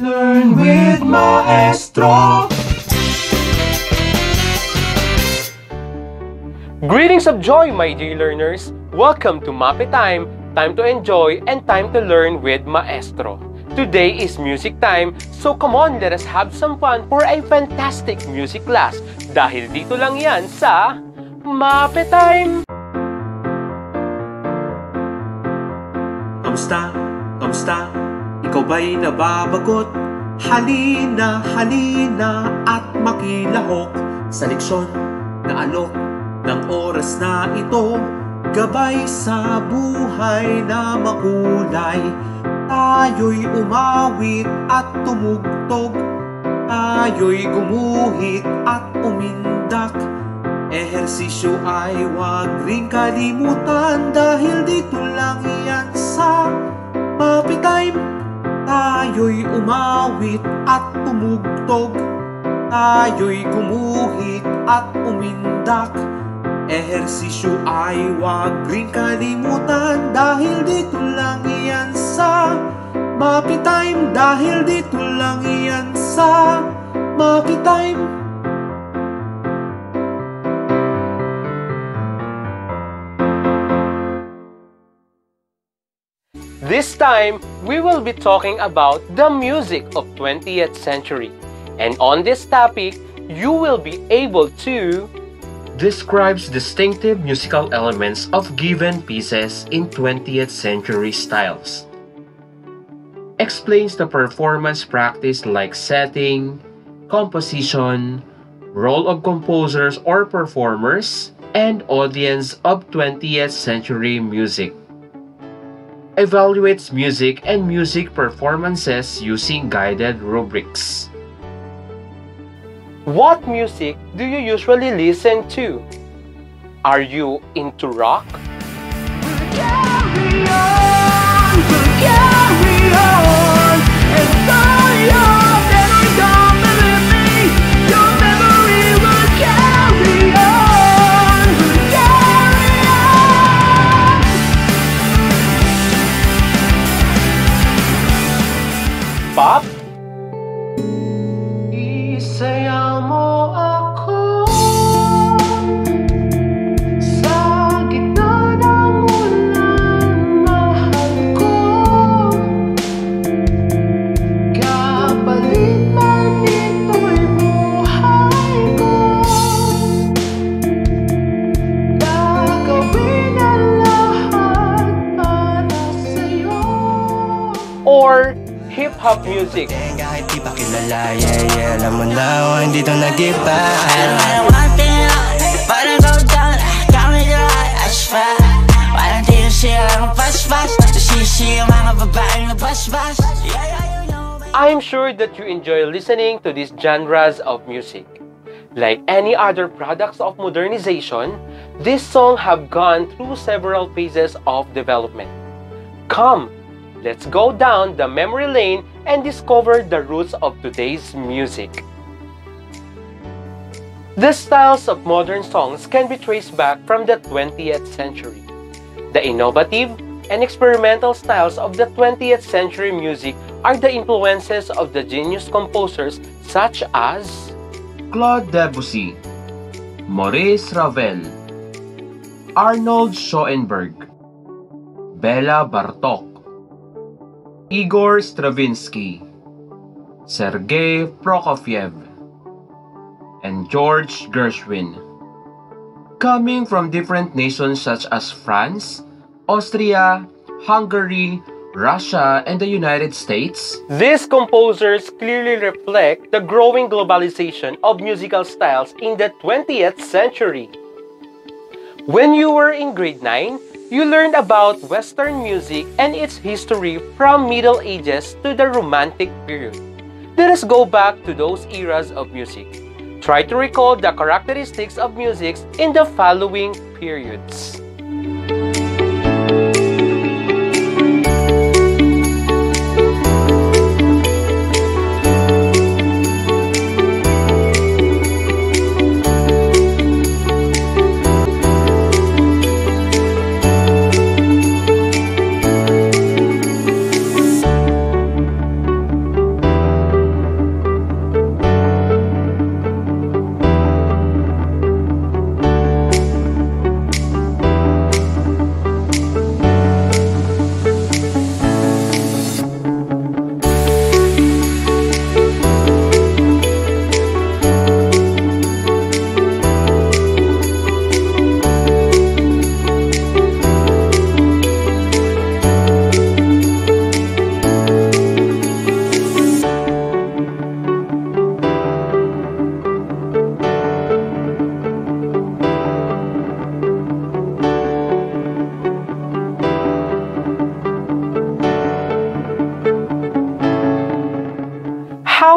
Learn with Maestro. Greetings of joy, my dear learners! Welcome to Mape Time, time to enjoy and time to learn with Maestro. Today is music time, so come on, let us have some fun for a fantastic music class. Dahil dito lang yan sa Mape Time! Kamusta? Kamusta? Ikaw ba'y nababagot? Halina, halina at makilahok sa leksyon na alok ng oras na ito. Gabay sa buhay na makulay, tayo'y umawit at tumugtog, tayo'y gumuhit at umindak. Ehersisyo ay huwag ring kalimutan, dahil dito lang yan sa Mape Time. Tayo'y umawit at tumugtog, tayo'y gumuhit at umindak. Ehersisyo ay huwag ring kalimutan, dahil dito lang yan sa Mape Time. Dahil dito lang yan sa Mape Time. This time, we will be talking about the music of 20th century. And on this topic, you will be able to describes distinctive musical elements of given pieces in 20th century styles. Explains the performance practice like setting, composition, role of composers or performers, and audience of 20th century music. Evaluates music and music performances using guided rubrics. What music do you usually listen to? Are you into rock? Carry on, carry on, and though you're never gonna believe me, your memory will carry on, carry on. Pop? Isaya mo ako sa gitna ng ulan, mahal ko. Kapalit man ito'y buhay ko, gagawin ang lahat para sa'yo. Or hip-hop music. Kahit di pa kilala, yeah, alam mo na, hindi to nag-iba. I don't want it, but I go down, got me the right as far. Walang tiro siya ang fast-fast, sisi yung mga babaeng na bas-bas. I'm sure that you enjoy listening to these genres of music. Like any other products of modernization, this song have gone through several phases of development. Come, let's go down the memory lane and discover the roots of today's music. The styles of modern songs can be traced back from the 20th century. The innovative and experimental styles of the 20th century music are the influences of the genius composers such as Claude Debussy, Maurice Ravel, Arnold Schoenberg, Bela Bartok, Igor Stravinsky, Sergei Prokofiev, and George Gershwin. Coming from different nations such as France, Austria, Hungary, Russia, and the United States, these composers clearly reflect the growing globalization of musical styles in the 20th century. When you were in grade 9, you learned about Western music and its history from Middle Ages to the Romantic period. Let us go back to those eras of music. Try to recall the characteristics of music in the following periods.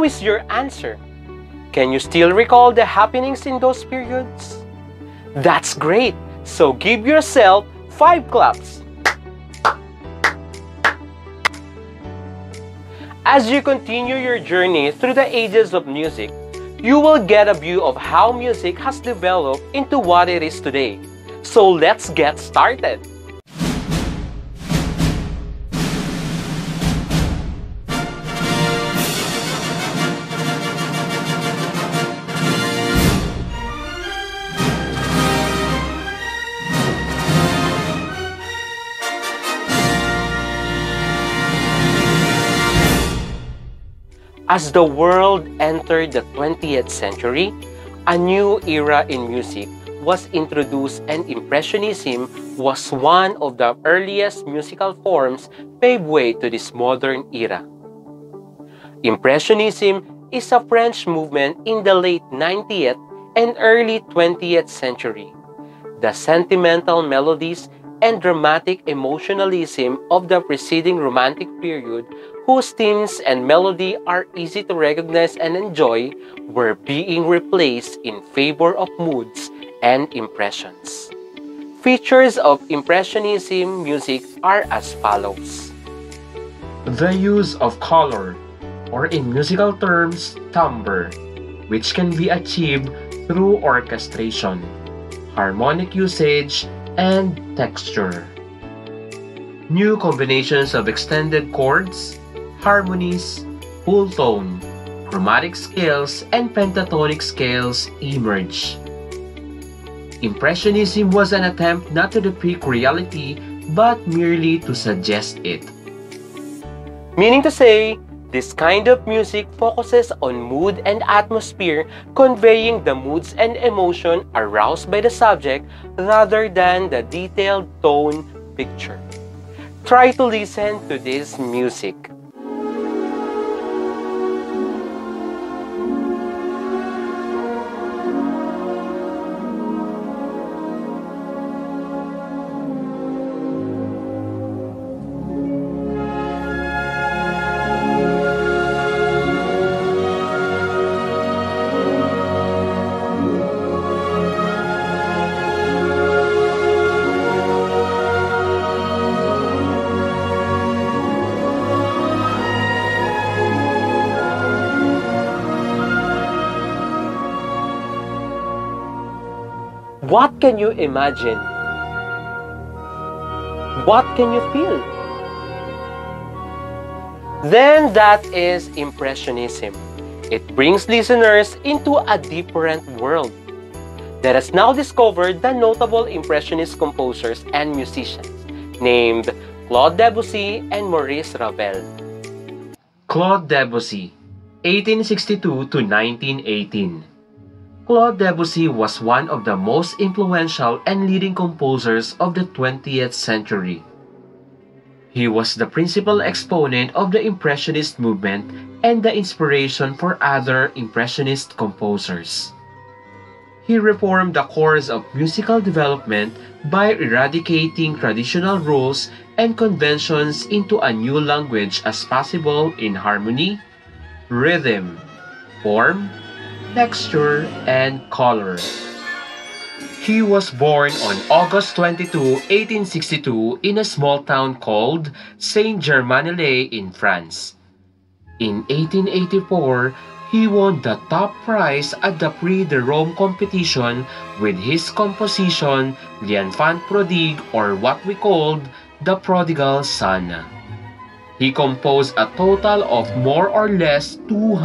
How is your answer? Can you still recall the happenings in those periods? That's great! So give yourself 5 claps. As you continue your journey through the ages of music, you will get a view of how music has developed into what it is today. So let's get started! As the world entered the 20th century, a new era in music was introduced and Impressionism was one of the earliest musical forms paved way to this modern era. Impressionism is a French movement in the late 19th and early 20th century. The sentimental melodies and dramatic emotionalism of the preceding Romantic period, whose themes and melody are easy to recognize and enjoy, were being replaced in favor of moods and impressions. Features of Impressionism music are as follows. The use of color, or in musical terms, timbre, which can be achieved through orchestration, harmonic usage, and texture. New combinations of extended chords, harmonies, full tone, chromatic scales, and pentatonic scales emerge. Impressionism was an attempt not to depict reality but merely to suggest it. Meaning to say, this kind of music focuses on mood and atmosphere, conveying the moods and emotion aroused by the subject rather than the detailed tone picture. Try to listen to this music. What can you imagine? What can you feel? Then that is Impressionism. It brings listeners into a different world. Let us now discover the notable Impressionist composers and musicians named Claude Debussy and Maurice Ravel. Claude Debussy, 1862 to 1918. Claude Debussy was one of the most influential and leading composers of the 20th century. He was the principal exponent of the Impressionist movement and the inspiration for other Impressionist composers. He reformed the course of musical development by eradicating traditional rules and conventions into a new language as possible in harmony, rhythm, form, texture, and color. He was born on August 22, 1862 in a small town called Saint-Germain-en-Laye in France. In 1884, he won the top prize at the Prix de Rome competition with his composition L'Enfant Prodigue, or what we called the Prodigal Son. He composed a total of more or less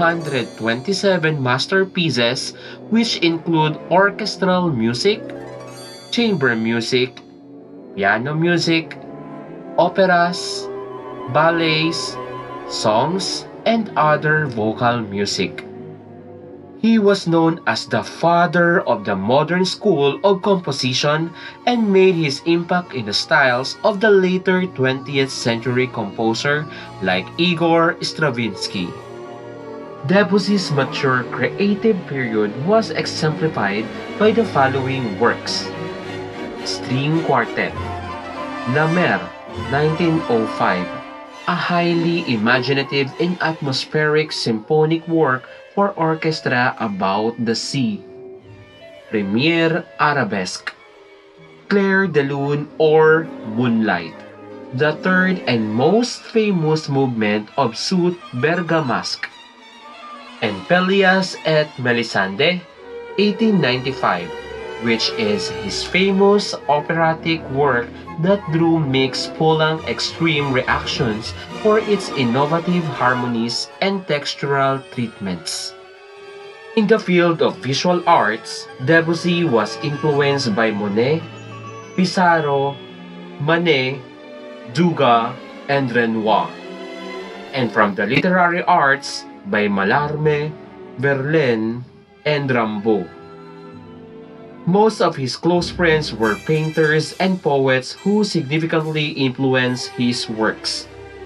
227 masterpieces, which include orchestral music, chamber music, piano music, operas, ballets, songs, and other vocal music. He was known as the father of the modern school of composition and made his impact in the styles of the later 20th century composer like Igor Stravinsky. Debussy's mature creative period was exemplified by the following works: String Quartet, La Mer, 1905, a highly imaginative and atmospheric symphonic work for orchestra about the sea. Premiere Arabesque, Clair de Lune or Moonlight, the third and most famous movement of Suite Bergamasque, and Pelléas et Mélisande, 1895, which is his famous operatic work that drew mixed Poulenc extreme reactions for its innovative harmonies and textural treatments. In the field of visual arts, Debussy was influenced by Monet, Pissarro, Manet, Degas, and Renoir, and from the literary arts by Mallarmé, Verlaine, and Rimbaud. Most of his close friends were painters and poets who significantly influenced his works.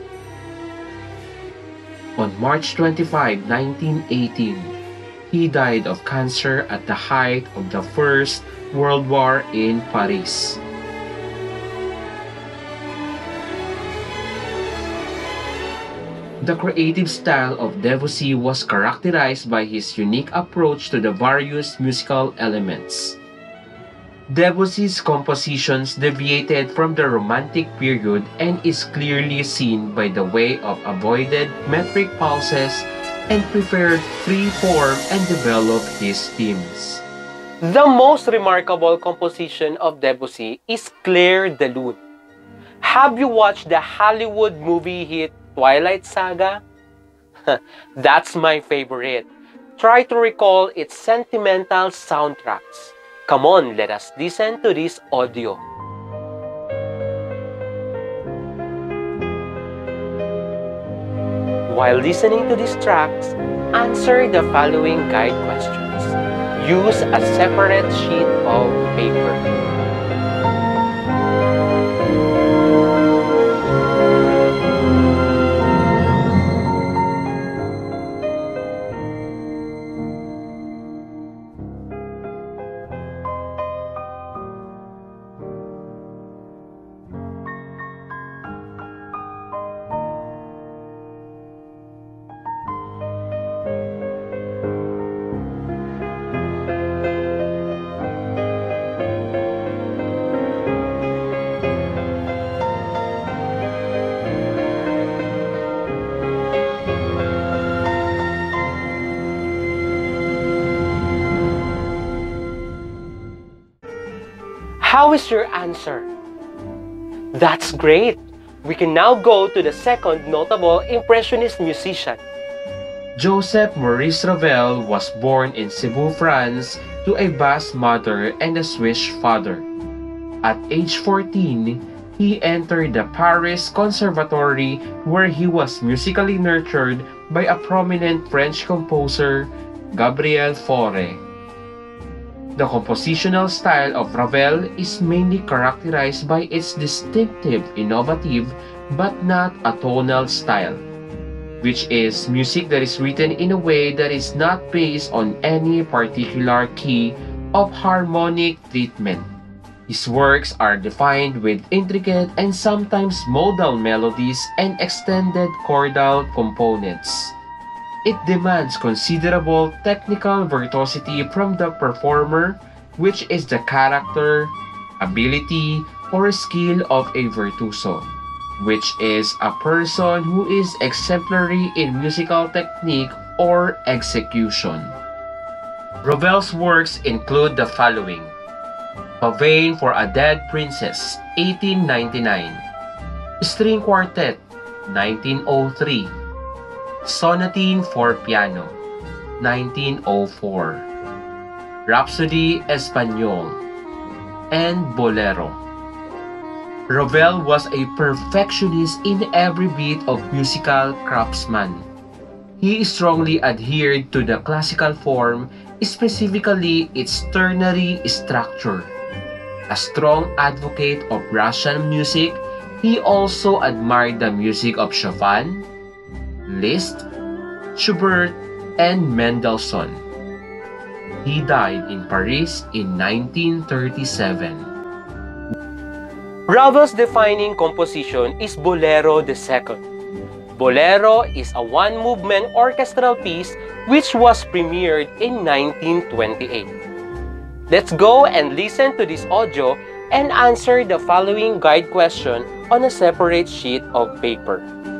On March 25, 1918, he died of cancer at the height of the First World War in Paris. The creative style of Debussy was characterized by his unique approach to the various musical elements. Debussy's compositions deviated from the Romantic period and is clearly seen by the way of avoided metric pauses and preferred free form and developed his themes. The most remarkable composition of Debussy is Clair de Lune. Have you watched the Hollywood movie hit Twilight Saga? That's my favorite. Try to recall its sentimental soundtracks. Come on, let us listen to this audio. While listening to these tracks, answer the following guide questions. Use a separate sheet of paper. How is your answer? That's great! We can now go to the second notable Impressionist musician. Joseph Maurice Ravel was born in Cebu, France, to a Basque mother and a Swiss father. At age 14, he entered the Paris Conservatory where he was musically nurtured by a prominent French composer, Gabriel Fauré. The compositional style of Ravel is mainly characterized by its distinctive, innovative, but not atonal style, which is music that is written in a way that is not based on any particular key of harmonic treatment. His works are defined with intricate and sometimes modal melodies and extended chordal components. It demands considerable technical virtuosity from the performer, which is the character, ability, or skill of a virtuoso, which is a person who is exemplary in musical technique or execution. Ravel's works include the following: Pavane for a Dead Princess, 1899, String Quartet, 1903, Sonatine for Piano, 1904, Rhapsody Espagnole, and Bolero. Ravel was a perfectionist in every bit of musical craftsman. He strongly adhered to the classical form, specifically its ternary structure. A strong advocate of Russian music, he also admired the music of Chopin, Liszt, Schubert, and Mendelssohn. He died in Paris in 1937. Ravel's defining composition is Bolero II. Bolero is a one-movement orchestral piece which was premiered in 1928. Let's go and listen to this audio and answer the following guide question on a separate sheet of paper.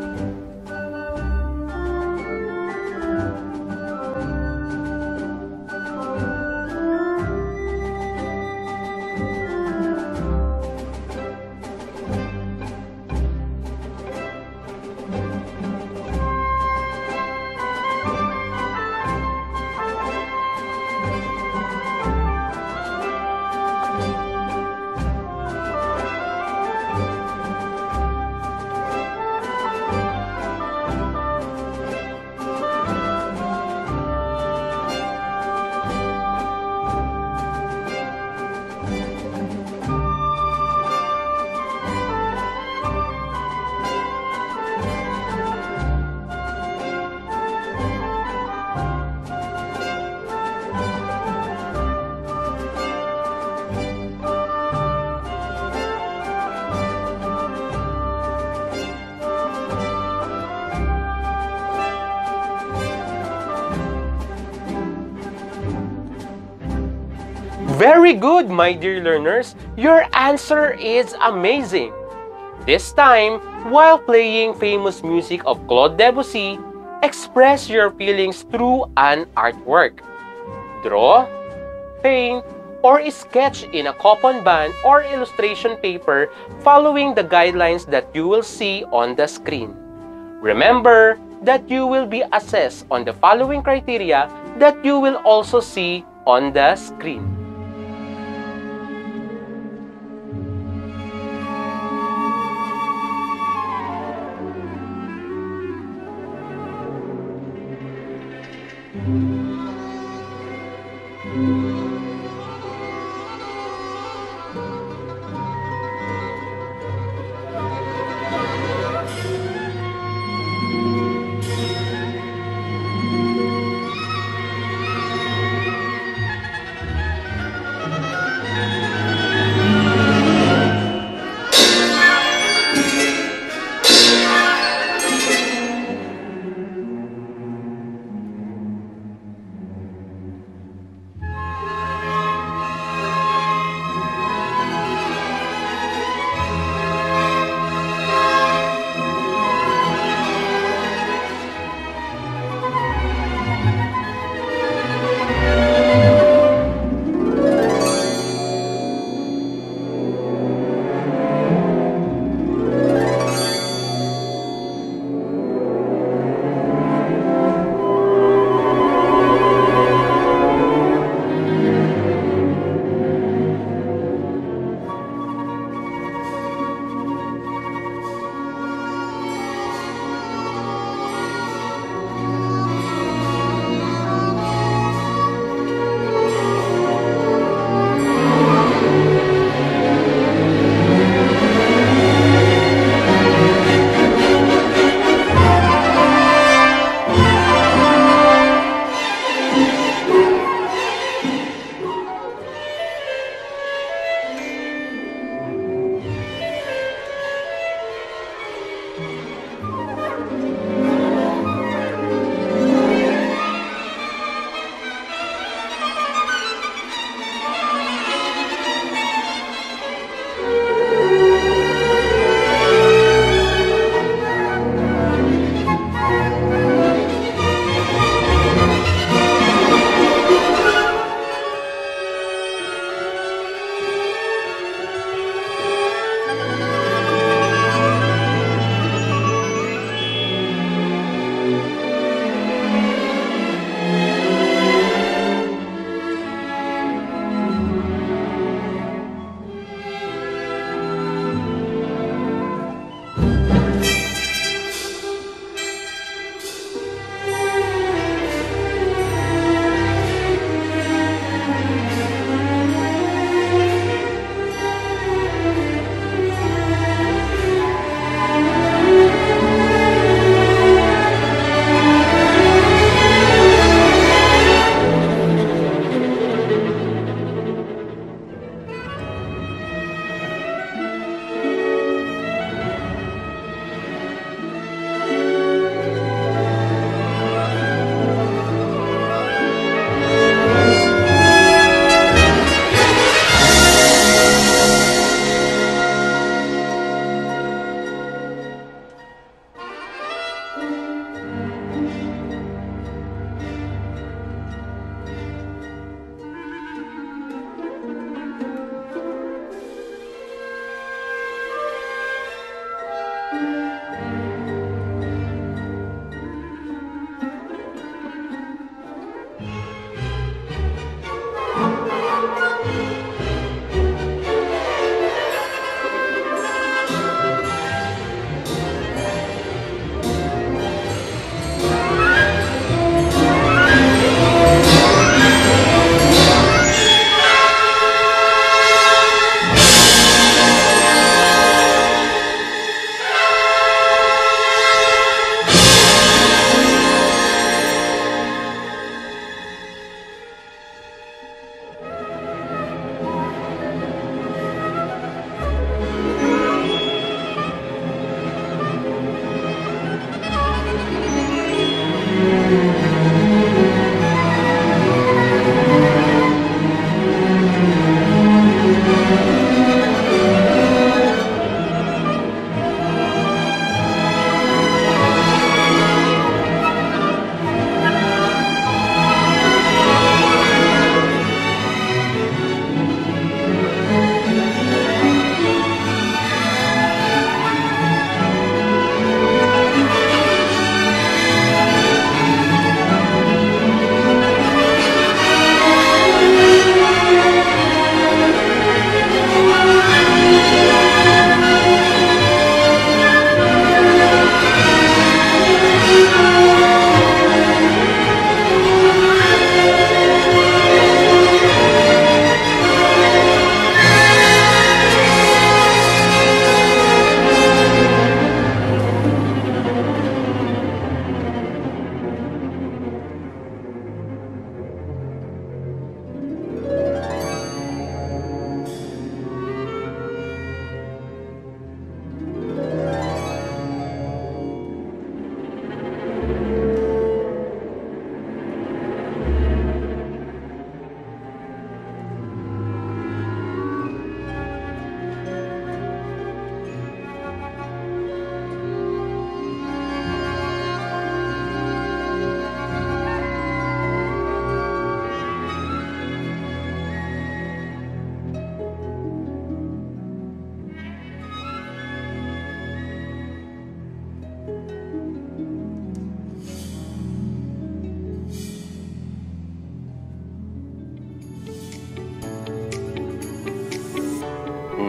Very good, my dear learners! Your answer is amazing! This time, while playing famous music of Claude Debussy, express your feelings through an artwork. Draw, paint, or sketch in a coupon band or illustration paper following the guidelines that you will see on the screen. Remember that you will be assessed on the following criteria that you will also see on the screen.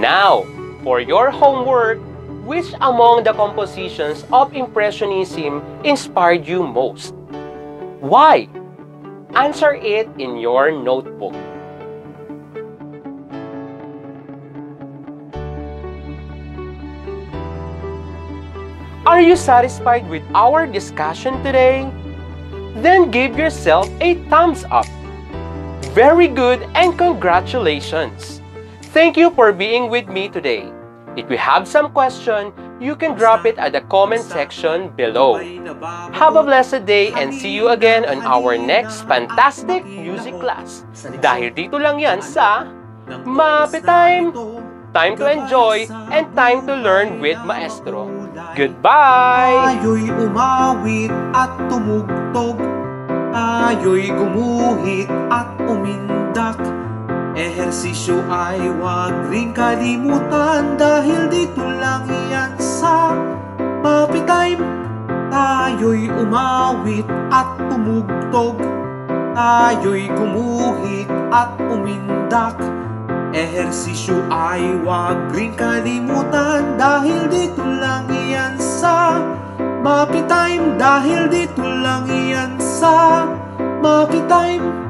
Now, for your homework, which among the compositions of Impressionism inspired you most? Why? Answer it in your notebook. Are you satisfied with our discussion today? Then give yourself a thumbs up. Very good and congratulations! Thank you for being with me today. If you have some question, you can drop it at the comment section below. Have a blessed day and see you again on our next fantastic music class. Dahil dito lang yan sa Mape Time! Time to enjoy and time to learn with Maestro. Goodbye! Tayo'y umawit at tumugtog, tayo'y gumuhit at umindak. Ehersisyo ay huwag ring kalimutan, dahil dito lang yan sa Mape Time. Tayo'y umawit at tumugtog, tayo'y gumuhit at umindak. Ehersisyo ay huwag ring kalimutan, dahil dito lang yan sa Mape Time. Dahil dito lang yan sa Mape Time.